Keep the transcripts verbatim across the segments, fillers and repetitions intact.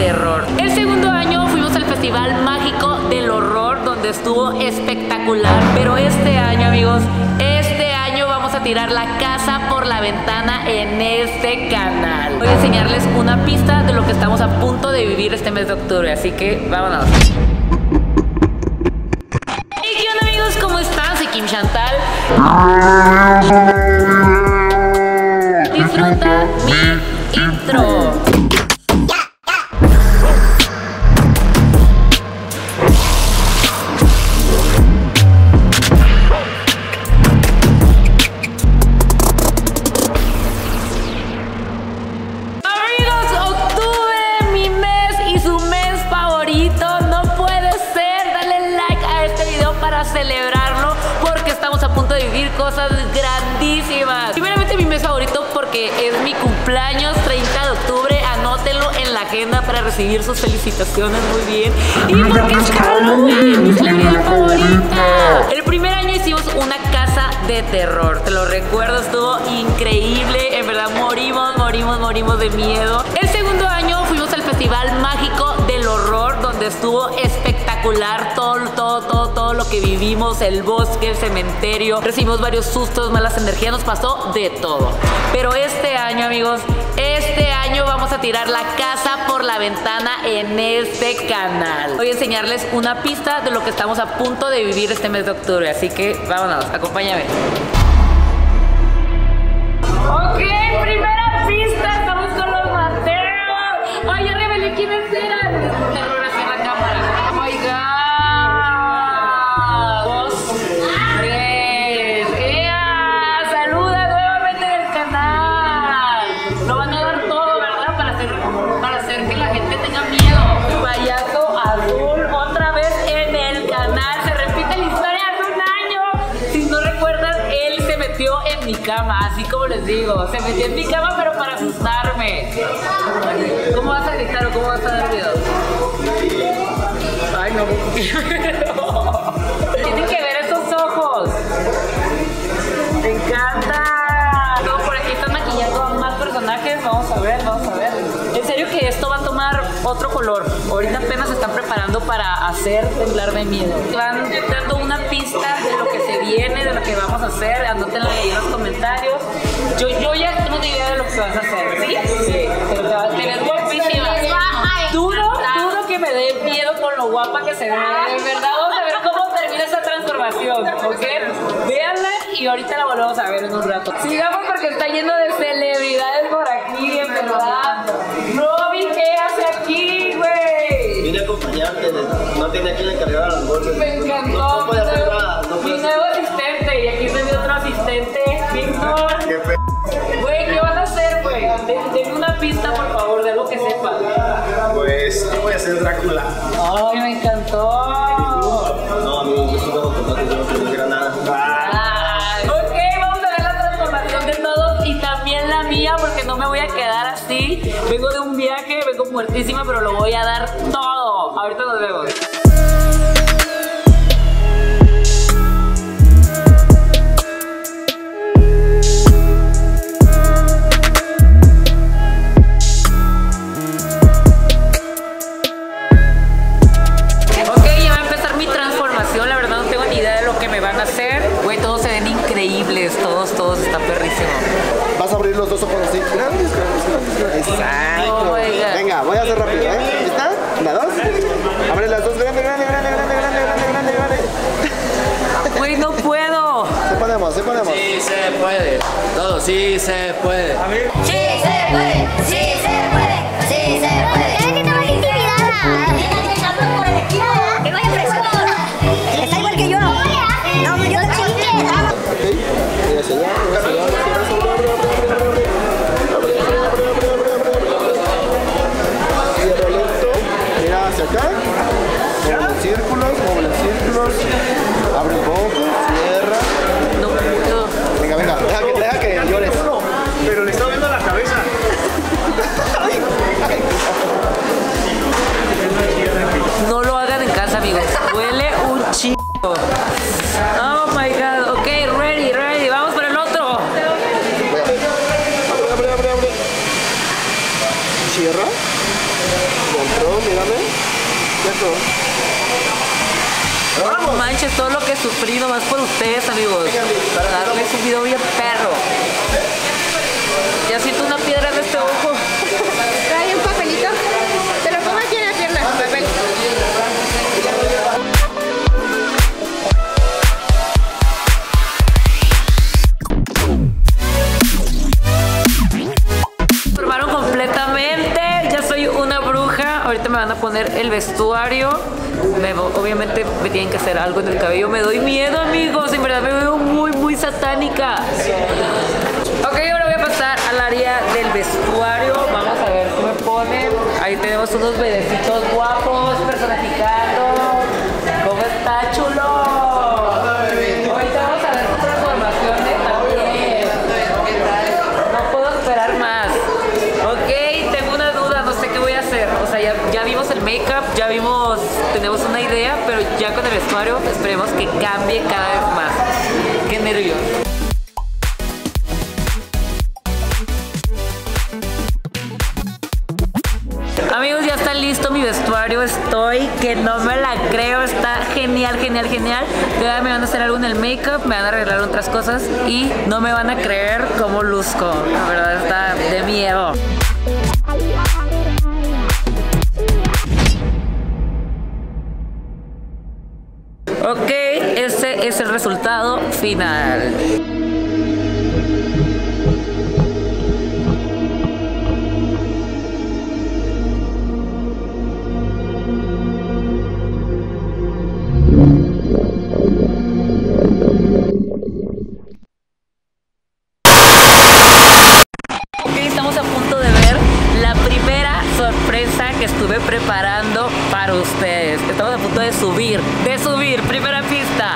terror. El segundo año fuimos al Festival Mágico del Horror, donde estuvo espectacular. Pero este año, amigos, este año vamos a tirar la casa por la ventana en este canal. Voy a enseñarles una pista de lo que estamos a punto de vivir este mes de octubre, así que vámonos. Hey, ¿qué onda, amigos? ¿Cómo están? Soy Kim Chantal. Disfruta mi intro. Celebrarlo porque estamos a punto de vivir cosas grandísimas. Primeramente, mi mes favorito porque es mi cumpleaños, treinta de octubre. Anótenlo en la agenda para recibir sus felicitaciones. Muy bien. Y porque es Halloween, mi celebridad favorita. El primer año hicimos una casa de terror, te lo recuerdo, estuvo increíble. En verdad morimos, morimos, morimos de miedo. El segundo año fuimos al Festival Mágico del Horror, donde estuvo espectacular todo, todo, todo, todo lo que vivimos, el bosque, el cementerio. Recibimos varios sustos, malas energías, nos pasó de todo. Pero este año, amigos, este año vamos a tirar la casa por la ventana en este canal. Voy a enseñarles una pista de lo que estamos a punto de vivir este mes de octubre, así que vámonos, acompáñame. Ok, primera pista, estamos con los Mateos. Ay, ya revelé quiénes eran. Terror hacia la cámara. Oh my god. Dos, tres. ¡Ea! Saluda nuevamente del canal. Lo van a dar todo, ¿verdad? Para hacer, para hacer que la gente tenga miedo. Payaso azul otra vez en el canal. Se repite la historia hace un año. Si no recuerdan, él se metió en mi cama, así como les digo. Se metió en mi cama, pero para asustarme. ¿Cómo vas a gritar o cómo vas a dar miedo? Ay, no. Tienen que ver esos ojos. Me encanta. No, por aquí están maquillando a más personajes. Vamos a ver, vamos a ver. En serio que esto va a tomar otro color. Ahorita apenas se están preparando para hacer temblar de miedo. Van dando una pista de lo que se viene, de lo que vamos a hacer. Anótenlo ahí en los comentarios. Yo, yo ya tengo una idea de lo que vas a hacer. ¿Sí? Sí. Pero te, va, te ves guapísima. Duro, duro que me dé miedo con lo guapa que se ve. En verdad, vamos a ver cómo termina esa transformación. ¿Ok? Véanla y ahorita la volvemos a ver en un rato. Sigamos porque está lleno de celebridades por aquí, en verdad. Robin, ¿qué hace aquí, güey? Vine a acompañarte, no tiene aquí la encargada de las bolsas. Me encantó. No, no puede hacer nada. No mi puede nuevo asistente, y aquí está mi otro asistente, Víctor. Qué pe... Güey, ¿qué vas a hacer, güey? Denme una pista, por favor, de algo que sepa. Pues, yo voy a ser Drácula. Ay, me encantó. No, amigo, yo estoy como tomate, yo no quiero decir nada. Ay, ok, vamos a ver la transformación de todos y también la mía, porque no me voy a quedar así. Vengo de un viaje, vengo muertísima, pero lo voy a dar todo. Ahorita nos vemos. Todos, todos están perrísimos. Vas a abrir los dos ojos así, grandes, grandes, grandes. Exacto. Oh, venga, voy a hacer rápido, ¿eh? ¿Está? ¿La dos? Abre las dos, grande, grande, grande, grande, grande, grande, grande, grande. Güey, no puedo. Se podemos, se podemos. Sí se puede. Todo sí se puede. A ver. Sí se puede, sí se puede, sí se puede. Es que te vas intimidada. Que vaya fresco. Está igual que yo. No, yo te chingué. Ok, voy hacia allá, voy hacia allá, voy hacia allá, abre, abre, abre, abre, abre, abre, abre, abre, abre, abre, abre. Cierra lento, mira hacia acá, mueve los círculos, mueve los círculos, abre un poco, cierra. No puedo. Venga, venga, deja que, deja que llores. Pero le está viendo la cabeza. No lo hagan en casa, amigos. Huele un chico. Oh my god. Ok, ready, ready. Vamos por el otro. Abre, abre, abre, abre. Cierra. Ya entró, mírame. Ya entró. No manches todo lo que sufrí nomás por ustedes, amigos. Para darles un video bien perro. Ya siento una piedra en este ojo. Trae un papelito. Te lo pongo aquí en la pierna. Papel. Formaron completamente. Ya soy una bruja. Ahorita me van a poner el vestuario. Me, obviamente me tienen que hacer algo en el cabello. Me doy miedo, amigos. En verdad me veo muy, muy satánica. Ok, ahora voy a pasar al área del vestuario. Vamos a ver qué me ponen. Ahí tenemos unos bebecitos guapos personificando. ¿Cómo está, chulo? Ahorita vamos a ver sus transformaciones también. No puedo esperar más. Ok, tengo una duda, no sé qué voy a hacer. O sea, ya, ya vimos el make-up, ya vimos, tenemos una idea, pero ya con el vestuario esperemos que cambie cada vez más. Qué nervios. Amigos, ya está listo mi vestuario. Estoy que no me la creo. Está genial, genial, genial. Ya me van a hacer algo en el make-up, me van a arreglar otras cosas y no me van a creer cómo luzco. La verdad está de miedo. Ok, ese es el resultado final. Que estuve preparando para ustedes. Estamos a punto de subir, de subir, primera pista.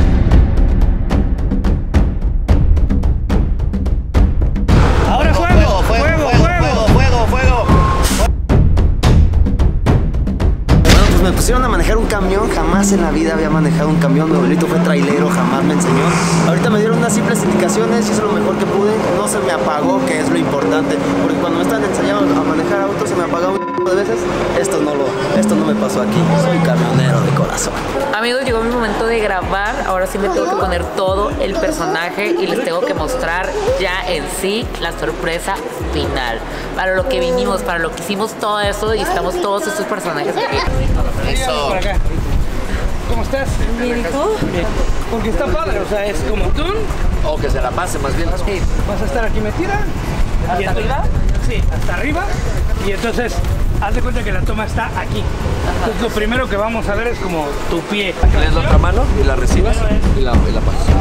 Ahora fuego, fuego, fuego, fuego, fuego, fuego. Bueno, pues me pusieron a manejar un camión. Jamás en la vida había manejado un camión. Mi abuelito fue trailero, jamás me enseñó. Ahorita me dieron unas simples indicaciones, hice lo mejor que pude. No se me apagó, que es lo importante, porque cuando me están enseñando a manejar autos se me apagaba un de veces. Esto no lo, esto no me pasó aquí. Soy camionero de corazón. Amigos, llegó mi momento de grabar. Ahora sí me tengo que poner todo el personaje y les tengo que mostrar ya en sí la sorpresa final. Para lo que vinimos, para lo que hicimos todo eso y estamos todos estos personajes aquí. Eso. Por acá. ¿Cómo estás? Bien, ¿y tú? Bien. Porque está padre, o sea, es como tú. O que se la pase más bien. Sí, vas a estar aquí metida. ¿Hasta y entonces, arriba? Sí, hasta arriba. Y entonces, haz de cuenta que la toma está aquí. Entonces, lo primero que vamos a ver es como tu pie. Le das la otra mano y la recibes y la, y la pasas.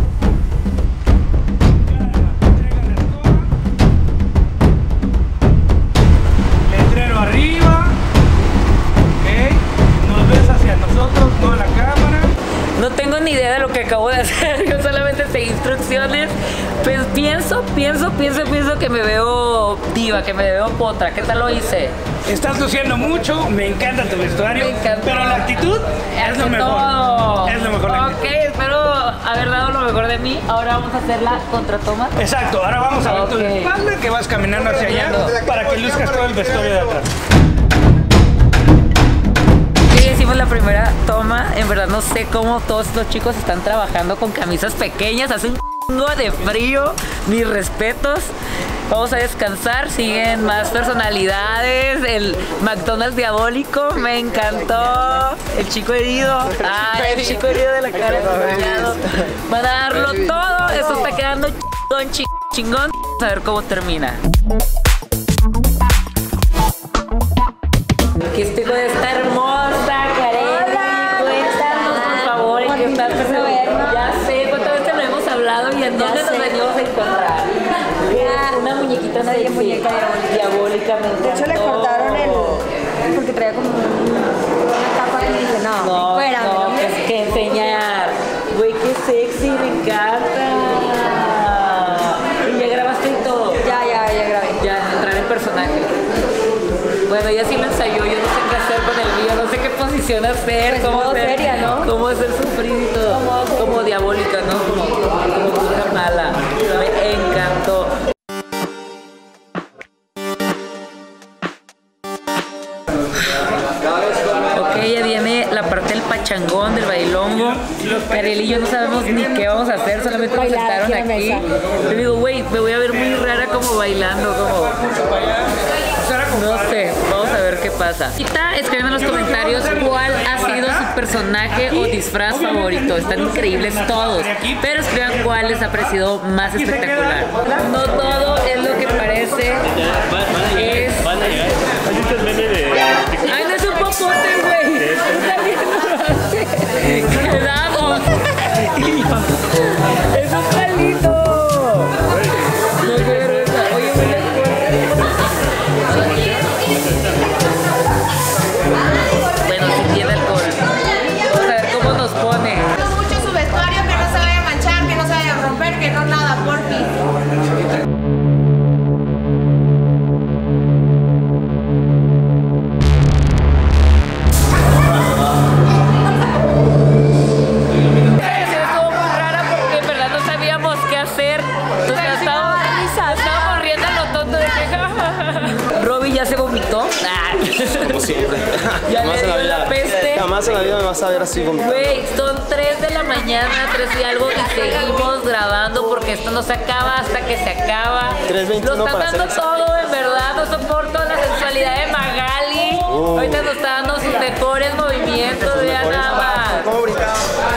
Letrero arriba. Ok. Nos ves hacia nosotros, no a la cámara. No tengo ni idea de lo que acabo de hacer, yo solamente seguí instrucciones. Pues pienso, pienso, pienso, pienso que me veo diva, que me veo potra. ¿Qué tal lo hice? Estás luciendo mucho, me encanta tu vestuario, Me encantó. pero la actitud es lo mejor. Todo. Es lo mejor. Ok, espero haber dado lo mejor de mí. Ahora vamos a hacer la contratoma. Exacto, ahora vamos a ver tu Ok. espalda, que vas caminando hacia allá para que luzcas todo el vestuario de atrás. Sí, hicimos la primera toma. En verdad no sé cómo todos estos chicos están trabajando con camisas pequeñas. Hace un chingo de frío. Mis respetos. Vamos a descansar. Siguen más personalidades. El McDonald's diabólico. Me encantó. El chico herido. Ah, el chico herido de la cara. Van a darlo todo. Esto está quedando chingón, chingón, chingón. Vamos a ver cómo termina. Aquí estoy con esta hermosa Karen. Cuéntanos, por favor, en qué estás pensando. Ya sé, ¿cuántas veces lo hemos hablado y en dónde nos venimos a encontrar? Una muñequita sexy, muñeca diabólica, me encantó. De hecho, le cortaron el. Porque traía como una capa y dije, no, No, fuera, no, pues que enseñar. Güey, qué sexy, me encanta. Y ya grabaste y todo. Ya, ya, ya grabé. Ya, entrar en personaje. Bueno, ella sí lo ensayó, yo no sé qué hacer con el mío, no sé qué posición hacer, Pues cómo modo hacer, seria, ¿no? cómo hacer sufrir y todo, como diabólica, ¿no? Como, como bruja mala, me encantó. pachangón, del bailongo. Cariel y yo no sabemos ni qué vamos a hacer, solamente nos sentaron aquí. Le digo, güey, me voy a ver muy rara como bailando, como... No sé, vamos a ver qué pasa. Ahorita escriban en los comentarios cuál ha sido su personaje o disfraz favorito. Están increíbles todos, pero escriban cuál les ha parecido más espectacular. No todo es lo que parece. Es... Ay, no es un popote, güey. Está bien. Quedamos. Es un palito. No, qué vergüenza. Oye, güey, bueno, si tiene alcohol. Vamos a ver cómo nos pone. Mucho su vestuario, que no se vaya a manchar, que no se vaya a romper, que no nada, por fin. Estuvo muy rara porque en verdad no sabíamos qué hacer. Entonces estábamos, estábamos riendo a lo tonto de que Robbie ya se vomitó. Como siempre. Ya Jamás le en la dio la vida. peste. Jamás en la vida me vas a ver así vomitando. Güey, son tres de la mañana, tres y algo, y seguimos grabando porque esto no se acaba hasta que se acaba. tres veintiuno Lo están para ser dando todo, en verdad, no soporto la sensualidad de Magali. Uh. Ahorita nos está dando sus mejores movimientos, vean nada más. ¿Cómo brincaba?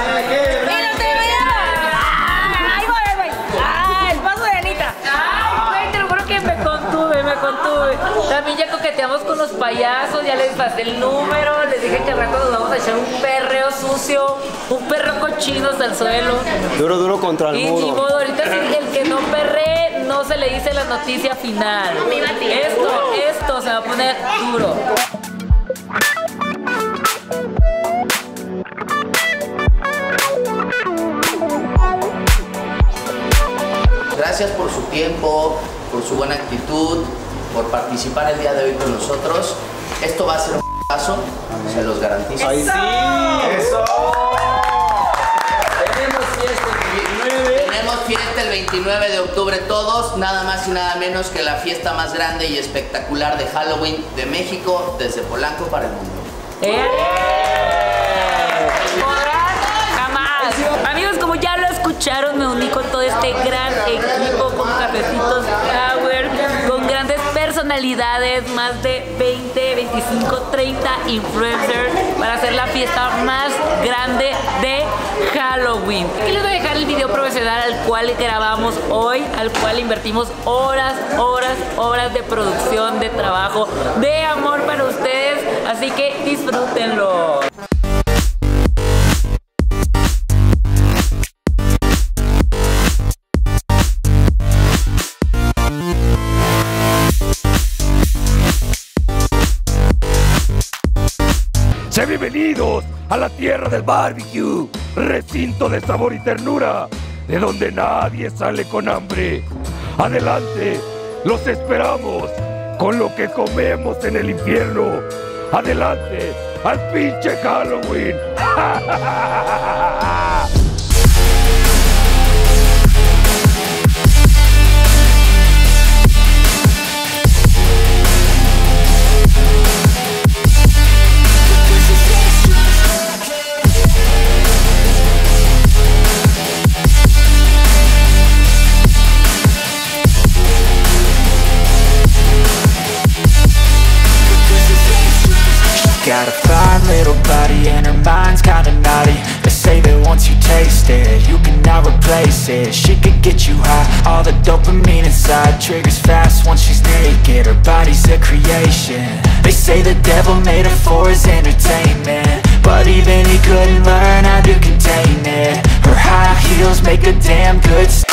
¡Ay, voy, voy! ¡Ah, el paso de Anita! ¡Ay, güey, te lo juro que me contuve, me contuve! También ya coqueteamos con los payasos, ya les pasé el número, les dije que al rato nos vamos a echar un perreo sucio, un perro cochino hasta el suelo. Duro, duro contra el Y ni muro. modo, ahorita si el que no perree, no se le dice la noticia final. Esto, esto se va a poner duro. Gracias por su tiempo, por su buena actitud, por participar el día de hoy con nosotros. Esto va a ser un paso, se los garantizo. ¡Ay, sí! ¡Eso! Tenemos fiesta el veintinueve. Tenemos fiesta el veintinueve de octubre todos, nada más y nada menos que la fiesta más grande y espectacular de Halloween de México, desde Polanco para el mundo. ¿Eh? ¿Podrán? Jamás. Amigos, como ya lo escucharon, me uní con todo este gran equipo, con Cafecitos Power, con grandes personalidades, más de veinte, veinticinco, treinta influencers para hacer la fiesta más grande de Halloween. Aquí les voy a dejar el video profesional al cual grabamos hoy, al cual invertimos horas, horas, horas de producción, de trabajo, de amor para ustedes, así que disfrútenlo. Sean bienvenidos a la tierra del barbecue, recinto de sabor y ternura, de donde nadie sale con hambre. Adelante, los esperamos con lo que comemos en el infierno. Adelante, al pinche Halloween. Got a fine little body and her mind's kinda naughty. They say that once you taste it, you cannot replace it. She could get you high, all the dopamine inside triggers fast once she's naked. Her body's a creation. They say the devil made her for his entertainment, but even he couldn't learn how to contain it. Her high heels make a damn good st-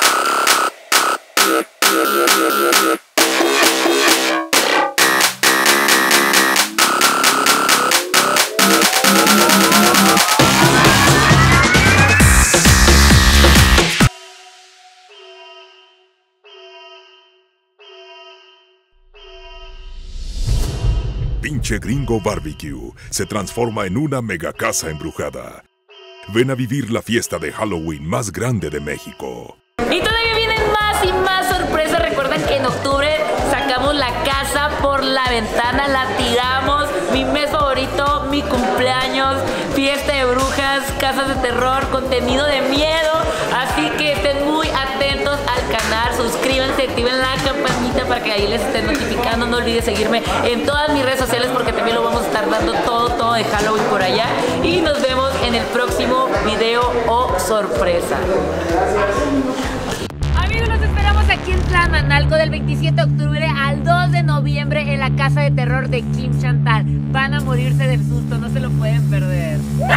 Pinche Gringo Barbecue se transforma en una mega casa embrujada. Ven a vivir la fiesta de Halloween más grande de México. Y todavía vienen más y más sorpresas. Recuerden que en octubre sacamos tiramos la casa por la ventana, la tiramos. Mi mes favorito, mi cumpleaños, fiesta de brujas, casas de terror, contenido de miedo. Así que estén muy atentos al canal, suscríbanse, activen la campanita para que ahí les estén notificando. No olviden seguirme en todas mis redes sociales porque también lo vamos a estar dando todo, todo de Halloween por allá. Y nos vemos en el próximo video o sorpresa. Amigos, los esperamos aquí en Tlamanalco del veintisiete de octubre al dos de noviembre en la casa de terror de Kim Chantal. Van a morirse del susto, no se lo pueden perder.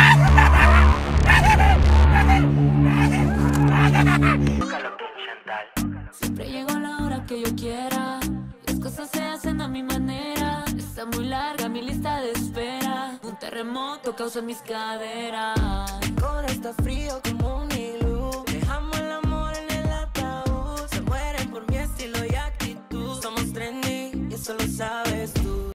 Siempre llego a la hora que yo quiera. Las cosas se hacen a mi manera. Está muy larga mi lista de espera. Un terremoto causa mis caderas. Ahora está frío como un iglú. Dejamos el amor en el ataúd. Se mueren por mi estilo y actitud. Somos trendy y eso lo sabes tú.